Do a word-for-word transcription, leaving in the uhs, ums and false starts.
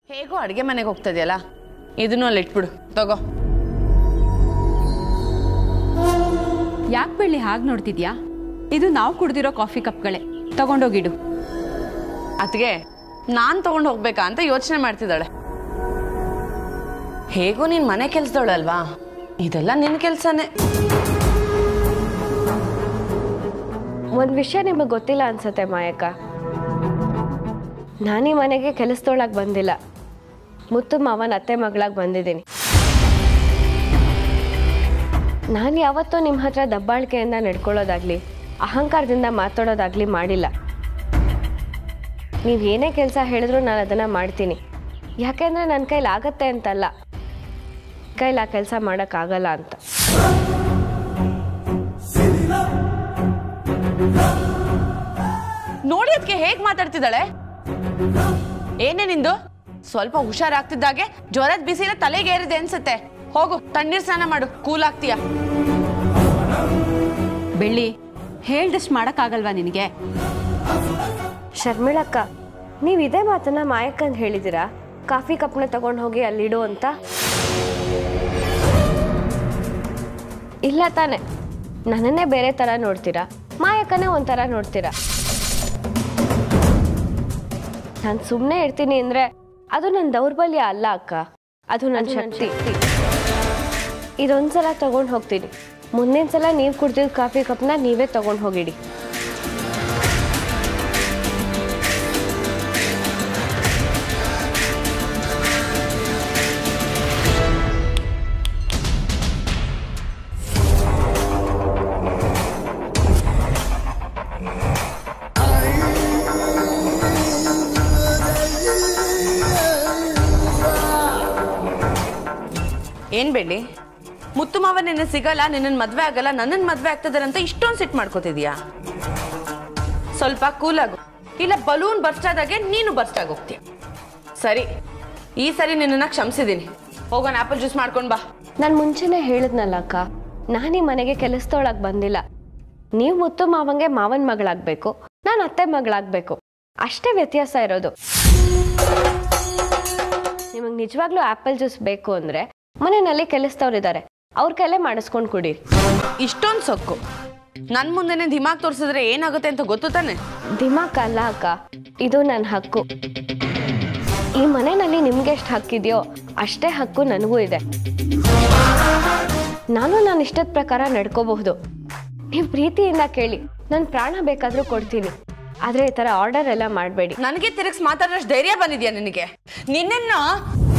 ಹೇಗೋ ಅಡುಗೆ ಮನೆಗೆ ಹೋಗ್ತದೆಯಲ್ಲ, ಇದನ್ನು ಅಲ್ಲಿ ಇಟ್ಬಿಡು. ತಗೋ. ಯಾಕೆ ಬೆಳ್ಳಿ ಹಾಗೆ ನೋಡ್ತಿದ್ಯಾ? ಇದು ನಾವು ಕುಡ್ದಿರೋ ಕಾಫಿ ಕಪ್ಗಳೇ, ತಗೊಂಡೋಗಿಡು. ಅದಕ್ಕೆ ನಾನು ತಗೊಂಡು ಹೋಗ್ಬೇಕಾ ಅಂತ ಯೋಚನೆ ಮಾಡ್ತಿದ್ದಾಳೆ. ಹೇಗೋ ನೀನು ಮನೆ ಕೆಲಸದವಳಲ್ವಾ, ಇದೆಲ್ಲ ನಿನ್ನ ಕೆಲಸನೇ. ಒಂದು ವಿಷಯ ನಿಮಗೆ ಗೊತ್ತಿಲ್ಲ ಅನ್ಸುತ್ತೆ ಮಾಯಕ್ಕ. ನಾನೀ ಮನೆಗೆ ಕೆಲಸದೊಳಗೆ ಬಂದಿಲ್ಲ, ಮುತ್ತು ಮಾವನ ಅತ್ತೆ ಮಗಳಾಗಿ ಬಂದಿದ್ದೀನಿ. ನಾನು ಯಾವತ್ತೂ ನಿಮ್ಮ ಹತ್ರ ದಬ್ಬಾಳಿಕೆಯಿಂದ ನಡ್ಕೊಳ್ಳೋದಾಗ್ಲಿ ಅಹಂಕಾರದಿಂದ ಮಾತಾಡೋದಾಗ್ಲಿ ಮಾಡಿಲ್ಲ. ನೀವು ಏನೇ ಕೆಲಸ ಹೇಳಿದ್ರು ನಾನು ಅದನ್ನು ಮಾಡ್ತೀನಿ. ಯಾಕೆಂದರೆ ನನ್ನ ಕೈಲಿ ಆಗತ್ತೆ ಅಂತಲ್ಲ, ಕೈಲಿ ಆ ಕೆಲಸ ಮಾಡೋಕ್ಕಾಗಲ್ಲ ಅಂತ. ನೋಡಿ ಅದಕ್ಕೆ ಹೇಗೆ ಮಾತಾಡ್ತಿದ್ದಾಳೆ. ಏನೇ ನಿಂದು? ಸ್ವಲ್ಪ ಹುಷಾರಾಗ್ತಿದ್ದಾಗೆ ಜ್ವರದ ಬಿಸಿಲ ತಲೆಗೆ ಏರಿದೆ ಅನ್ಸುತ್ತೆ. ಹೋಗು, ತಣ್ಣೀರ್ ಸ್ನಾನ ಮಾಡು, ಕೂಲ್ ಆಗ್ತೀಯ. ಬೆಳ್ಳಿ, ಹೇಳ್ದಷ್ಟು ಮಾಡೋಕ್ಕಾಗಲ್ವಾ ನಿನಗೆ? ಶರ್ಮಿಳಕ್ಕ, ನೀವು ಇದೇ ಮಾತನ್ನ ಮಾಯಕ್ಕಂತ ಹೇಳಿದ್ದೀರಾ, ಕಾಫಿ ಕಪ್ನ ತಗೊಂಡು ಹೋಗಿ ಅಲ್ಲಿಡು ಅಂತ? ಇಲ್ಲ ತಾನೆ, ನನ್ನನ್ನೇ ಬೇರೆ ಥರ ನೋಡ್ತೀರಾ, ಮಾಯಕ್ಕನೇ ಒಂಥರ ನೋಡ್ತೀರಾ. ನಾನು ಸುಮ್ಮನೆ ಇರ್ತೀನಿ ಅಂದರೆ ಅದು ನನ್ನ ದೌರ್ಬಲ್ಯ ಅಲ್ಲ ಅಕ್ಕ, ಅದು ನನ್ನ ಶಕ್ತಿ. ಇದೊಂದ್ಸಲ ತಗೊಂಡು ಹೋಗ್ತೀನಿ, ಮುಂದಿನ ಸಲ ನೀವು ಕುಡ್ದಿದ್ದ ಕಾಫಿ ಕಪ್ನ ನೀವೇ ತಗೊಂಡು ಹೋಗಿಡಿ. ಏನ್ ಬೆಳ್ಳಿ, ಮುತ್ತು ಮಾವ ನಿನ್ನ ಸಿಗಲ್ಲ, ನಿನ್ನ ಮದ್ವೆ ಆಗಲ್ಲ, ನನ್ನನ್ನು ಮದ್ವೆ ಆಗ್ತದಾರೆ ಅಂತ ಇಷ್ಟೊಂದು ಸಿಟ್ ಮಾಡ್ಕೋತಿದ್ಯಾ? ಸ್ವಲ್ಪ ಕೂಲಾಗು, ಇಲ್ಲ ಬಲೂನ್ ಬರ್ಸ್ಟ್ ಆದಾಗೆ ನೀನು ಬರ್ಸ್ಟ್ ಆಗೋಗ್ತೀಯ. ಸರಿ, ಈ ಸರಿ ನಿನ್ನನ್ನು ಕ್ಷಮಿಸಿದ್ದೀನಿ. ಹೋಗೋಣ, ಆಪಲ್ ಜ್ಯೂಸ್ ಮಾಡ್ಕೊಂಡು ಬಾ. ನಾನು ಮುಂಚೆನೇ ಹೇಳಿದ್ನಲ್ಲ ಅಕ್ಕ, ನಾನು ಈ ಮನೆಗೆ ಕೆಲಸದೊಳಗೆ ಬಂದಿಲ್ಲ. ನೀವು ಮುತ್ತು ಮಾವಂಗೆ ಮಾವನ ಮಗಳಾಗಬೇಕು, ನಾನು ಅತ್ತೆ ಮಗಳಾಗಬೇಕು, ಅಷ್ಟೇ ವ್ಯತ್ಯಾಸ ಇರೋದು. ನಿಮಗೆ ನಿಜವಾಗ್ಲೂ ಆಪಲ್ ಜ್ಯೂಸ್ ಬೇಕು ಅಂದರೆ ಮನೆಯಲ್ಲಿ ಕೆಲಸದವ್ರಿದ್ದಾರೆ, ಅವ್ರ ಕೈಲೇ ಮಾಡಿಸ್ಕೊಂಡು ಕುಡಿ. ಇಷ್ಟೊಂದು ಸೊಕ್ಕು ನನ್ನ ಮುಂದೆನೆ ದಿಮಾಗ್ ತೋರಿಸಿದ್ರೆ ಏನಾಗುತ್ತೆ ಅಂತ ಗೊತ್ತು ತಾನೆ? ದಿಮಾಕ್ ಅಲ್ಲ ಅಕ್ಕ, ಇದು ನನ್ನ ಹಕ್ಕು. ಈ ಮನೆಯಲ್ಲಿ ನಿಮ್ಗೆ ಎಷ್ಟು ಹಕ್ಕಿದೆಯೋ ಅಷ್ಟೇ ಹಕ್ಕು ನನಗೂ ಇದೆ. ನಾನು ನನ್ನ ಇಷ್ಟದ ಪ್ರಕಾರ ನಡ್ಕೋಬಹುದು. ನೀವು ಪ್ರೀತಿಯಿಂದ ಕೇಳಿ, ನನ್ನ ಪ್ರಾಣ ಬೇಕಾದರೂ ಕೊಡ್ತೀನಿ, ಆದರೆ ಈ ಥರ ಆರ್ಡರ್ ಎಲ್ಲ ಮಾಡಬೇಡಿ. ನನಗೆ ತಿರುಗಿಸಿ ಮಾತಾಡೋಷ್ಟು ಧೈರ್ಯ ಬಂದಿದ್ಯಾ ನಿನಗೆ? ನಿನ್ನ